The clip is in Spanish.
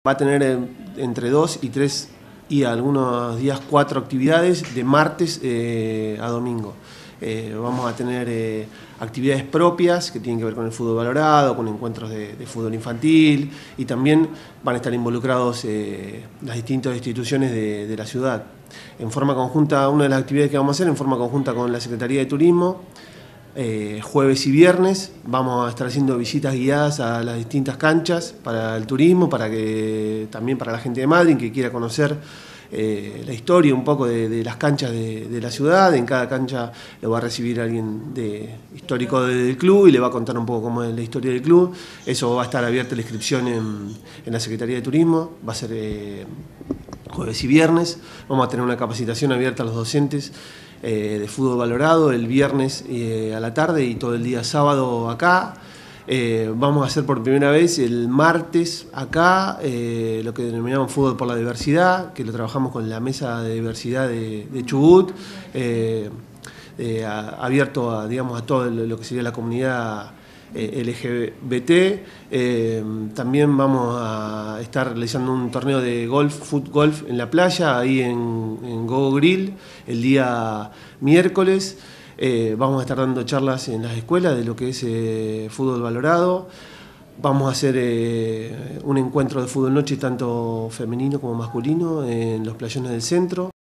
Va a tener entre 2 y 3 y algunos días 4 actividades de martes a domingo. Vamos a tener actividades propias que tienen que ver con el fútbol valorado, con encuentros de fútbol infantil, y también van a estar involucrados las distintas instituciones de la ciudad. En forma conjunta, una de las actividades que vamos a hacer en forma conjunta con la Secretaría de Turismo, jueves y viernes vamos a estar haciendo visitas guiadas a las distintas canchas para el turismo, también para la gente de Madryn que quiera conocer la historia un poco de las canchas de la ciudad. En cada cancha lo va a recibir alguien histórico del club y le va a contar un poco cómo es la historia del club. Eso va a estar abierta la inscripción en la Secretaría de Turismo, va a ser jueves y viernes. Vamos a tener una capacitación abierta a los docentes de fútbol valorado el viernes a la tarde y todo el día sábado acá. Vamos a hacer por primera vez el martes acá lo que denominamos fútbol por la diversidad, que lo trabajamos con la mesa de diversidad de Chubut, abierto digamos, a todo lo que sería la comunidad LGBT. También vamos a estar realizando un torneo de foot golf en la playa, ahí en Go Grill, el día miércoles. Vamos a estar dando charlas en las escuelas de lo que es fútbol valorado. Vamos a hacer un encuentro de fútbol noche tanto femenino como masculino en los playones del centro.